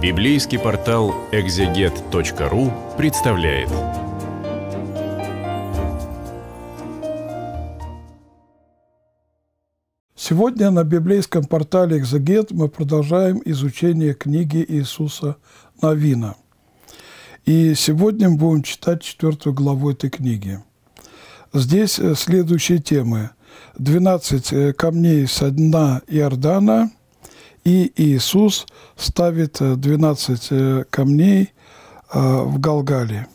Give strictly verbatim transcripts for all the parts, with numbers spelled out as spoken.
Библейский портал экзегет точка ру представляет. Сегодня на библейском портале «Экзегет» мы продолжаем изучение книги Иисуса Навина. И сегодня мы будем читать четвертую главу этой книги. Здесь следующие темы. двенадцать камней со дна Иордана, и Иисус ставит двенадцать камней в Галгале.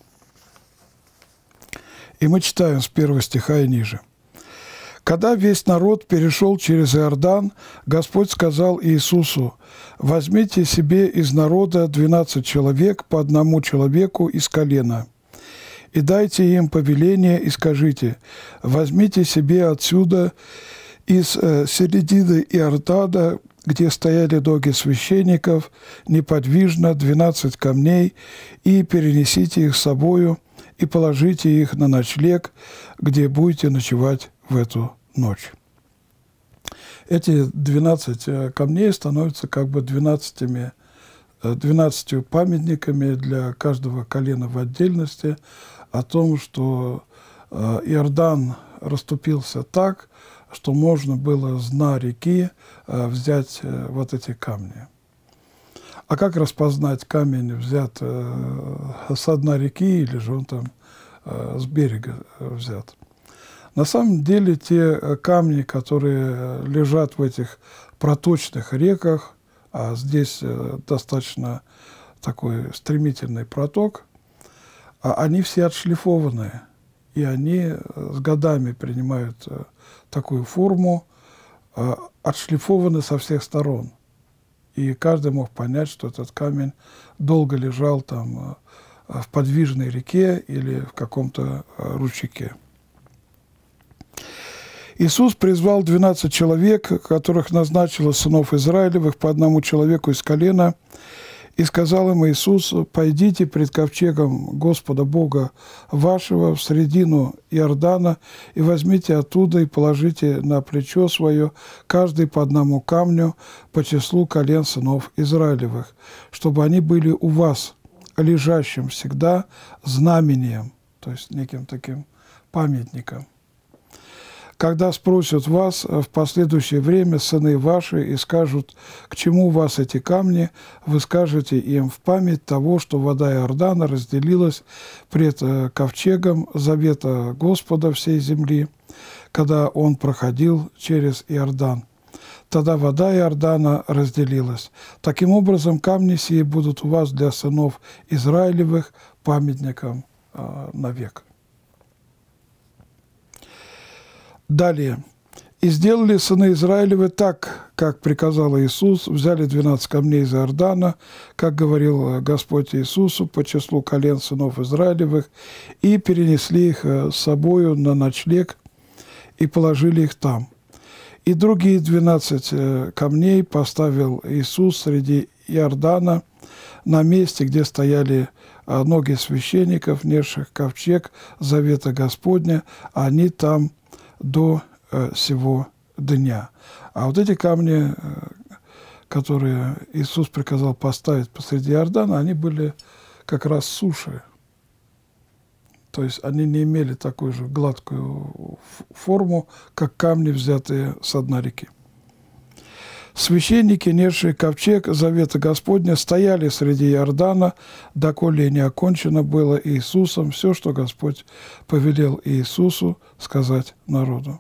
И мы читаем с первого стиха и ниже. «Когда весь народ перешел через Иордан, Господь сказал Иисусу: возьмите себе из народа двенадцать человек, по одному человеку из колена, и дайте им повеление, и скажите: возьмите себе отсюда из середины Иордана, где стояли ноги священников, неподвижно двенадцать камней, и перенесите их с собою, и положите их на ночлег, где будете ночевать в эту ночь». Эти двенадцать камней становятся как бы двенадцатью памятниками для каждого колена в отдельности о том, что Иордан расступился так, что можно было с дна реки взять вот эти камни. А как распознать камень, взят со дна реки, или же он там с берега взят? На самом деле те камни, которые лежат в этих проточных реках, а здесь достаточно такой стремительный проток, они все отшлифованные, и они с годами принимают такую форму, отшлифованы со всех сторон. И каждый мог понять, что этот камень долго лежал там в подвижной реке или в каком-то ручейке. Иисус призвал двенадцать человек, которых назначил из сынов Израилевых по одному человеку из колена, и сказал им Иисус: «Пойдите пред ковчегом Господа Бога вашего в середину Иордана, и возьмите оттуда и положите на плечо свое каждый по одному камню по числу колен сынов Израилевых, чтобы они были у вас лежащим всегда знамением», то есть неким таким памятником. «Когда спросят вас в последующее время сыны ваши и скажут: к чему у вас эти камни, вы скажете им: в память того, что вода Иордана разделилась пред ковчегом завета Господа всей земли, когда он проходил через Иордан. Тогда вода Иордана разделилась. Таким образом, камни сии будут у вас для сынов Израилевых памятником э, навек». Далее. «И сделали сыны Израилевы так, как приказал Иисус, взяли двенадцать камней из Иордана, как говорил Господь Иисусу, по числу колен сынов Израилевых, и перенесли их с собою на ночлег, и положили их там. И другие двенадцать камней поставил Иисус среди Иордана, на месте, где стояли ноги священников, несших ковчег завета Господня, а они там до э, сего дня». А вот эти камни, э, которые Иисус приказал поставить посреди Иордана, они были как раз суши. То есть они не имели такую же гладкую форму, как камни, взятые со дна реки. Священники, несшие ковчег завета Господня, стояли среди Иордана, доколе не окончено было Иисусом все, что Господь повелел Иисусу сказать народу.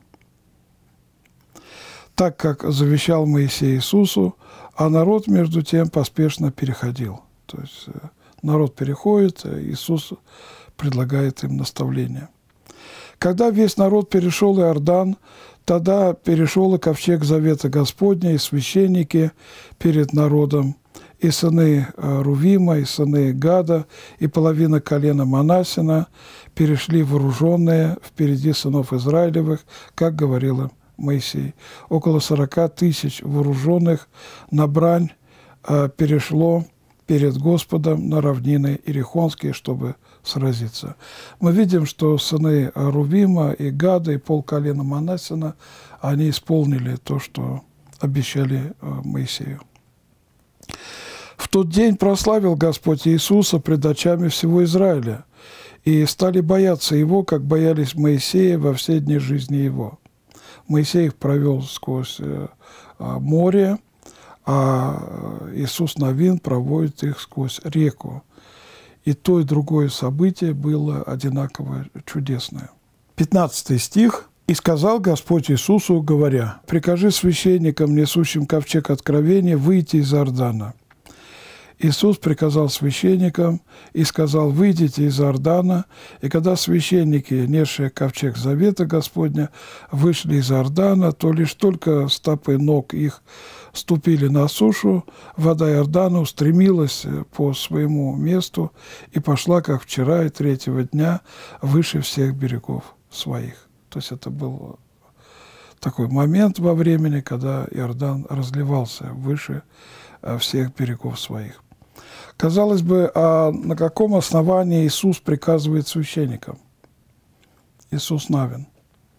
Так как завещал Моисей Иисусу, а народ между тем поспешно переходил. То есть народ переходит, Иисус предлагает им наставление. «Когда весь народ перешел Иордан, тогда перешел и ковчег завета Господня, и священники перед народом, и сыны Рувима, и сыны Гада, и половина колена Манассина перешли вооруженные впереди сынов Израилевых, как говорил им Моисей. Около сорока тысяч вооруженных на брань перешло перед Господом на равнины Иерихонские, чтобы сразиться. Мы видим, что сыны Рувима и Гада и полколена Манассина, они исполнили то, что обещали Моисею. В тот день прославил Господь Иисуса пред очами всего Израиля, и стали бояться Его, как боялись Моисея во все дни жизни Его. Моисей их провел сквозь море, а Иисус Навин проводит их сквозь реку. И то, и другое событие было одинаково чудесное. пятнадцатый стих. «И сказал Господь Иисусу, говоря: прикажи священникам, несущим ковчег откровения, выйти из Иордана». Иисус приказал священникам и сказал: «Выйдите из Иордана». И когда священники, несшие ковчег завета Господня, вышли из Иордана, то лишь только стопы ног их ступили на сушу, вода Иордана устремилась по своему месту и пошла, как вчера и третьего дня, выше всех берегов своих. То есть это был такой момент во времени, когда Иордан разливался выше всех берегов своих. Казалось бы, а на каком основании Иисус приказывает священникам? Иисус Навин.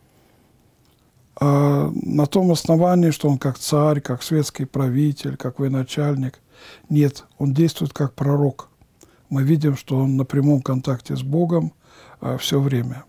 А на том основании, что он как царь, как светский правитель, как военачальник. Нет, он действует как пророк. Мы видим, что он на прямом контакте с Богом а, все время.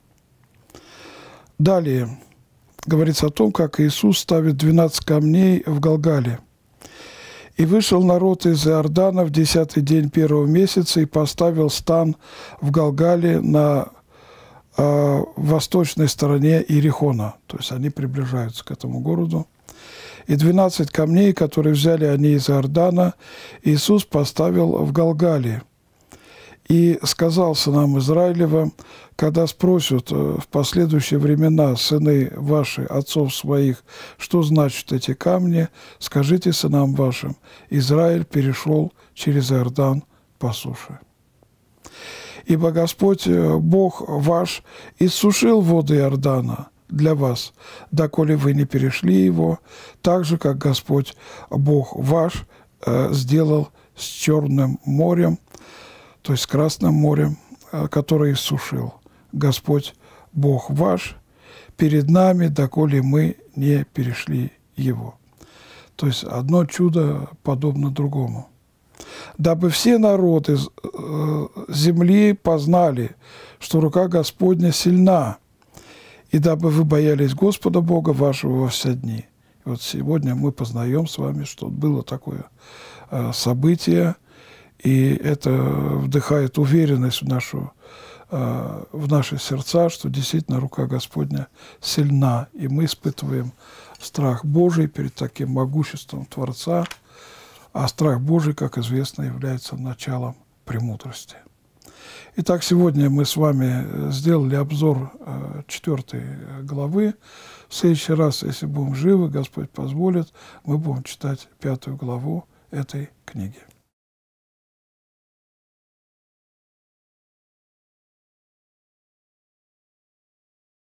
Далее говорится о том, как Иисус ставит двенадцать камней в Галгале. «И вышел народ из Иордана в десятый день первого месяца и поставил стан в Галгале на э, восточной стороне Иерихона». То есть они приближаются к этому городу. «И двенадцать камней, которые взяли они из Иордана, Иисус поставил в Галгале. И сказал сынам Израилевым: когда спросят в последующие времена сыны ваши отцов своих, что значат эти камни, скажите сынам вашим: Израиль перешел через Иордан по суше. Ибо Господь Бог ваш иссушил воды Иордана для вас, доколе вы не перешли его, так же, как Господь Бог ваш э, сделал с Черным морем, то есть с Красным морем, э, которое иссушил Господь Бог ваш перед нами, доколе мы не перешли его». То есть одно чудо подобно другому. «Дабы все народы земли познали, что рука Господня сильна, и дабы вы боялись Господа Бога вашего во все дни». И вот сегодня мы познаем с вами, что было такое событие, и это вдыхает уверенность в нашу в наши сердца, что действительно рука Господня сильна, и мы испытываем страх Божий перед таким могуществом Творца, а страх Божий, как известно, является началом премудрости. Итак, сегодня мы с вами сделали обзор четвёртой главы. В следующий раз, если будем живы, Господь позволит, мы будем читать пятую главу этой книги.